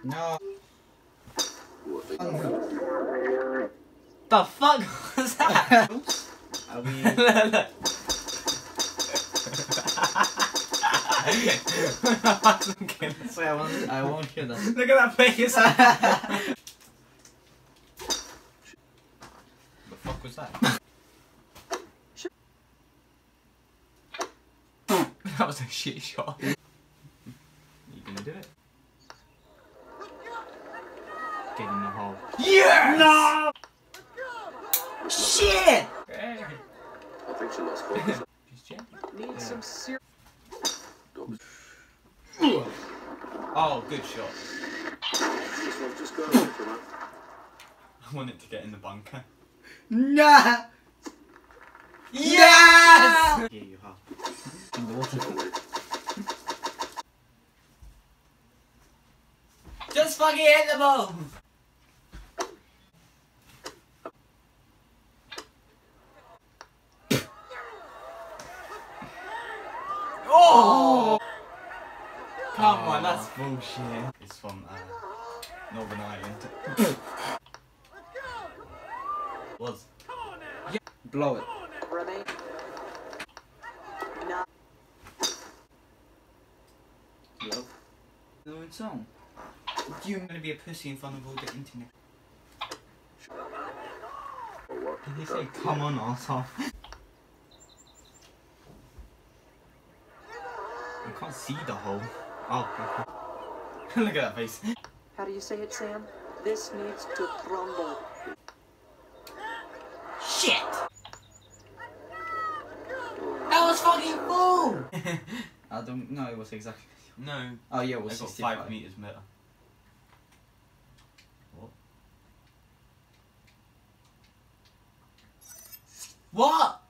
No. The fuck was that? Are we? Wait, I won't hear that. Look at that face. The fuck was that? That was a shit shot. You gonna do it? Get in the hole. Yes! No! Shit! Hey. I think she lost focus. Just check. Need some serious. Oh, good shot. This one's just going away from her. I want it to get in the bunker. Nah! Yes! Yeah, you have. In the water. Just fucking hit the ball! Oh! Come on, that's bullshit. It's from Northern Ireland. Was. Yeah. Blow it. Remain. No. Love. No, it's on. You're gonna be a pussy in front of all the internet. Did he say, come on, arsehole? I can't see the hole. Oh, look at that face. How do you say it, Sam? This needs to crumble. Shit! That was fucking full! I don't know, it was exactly. No. Oh, yeah, it I was got 65. 5 meters better. What? What?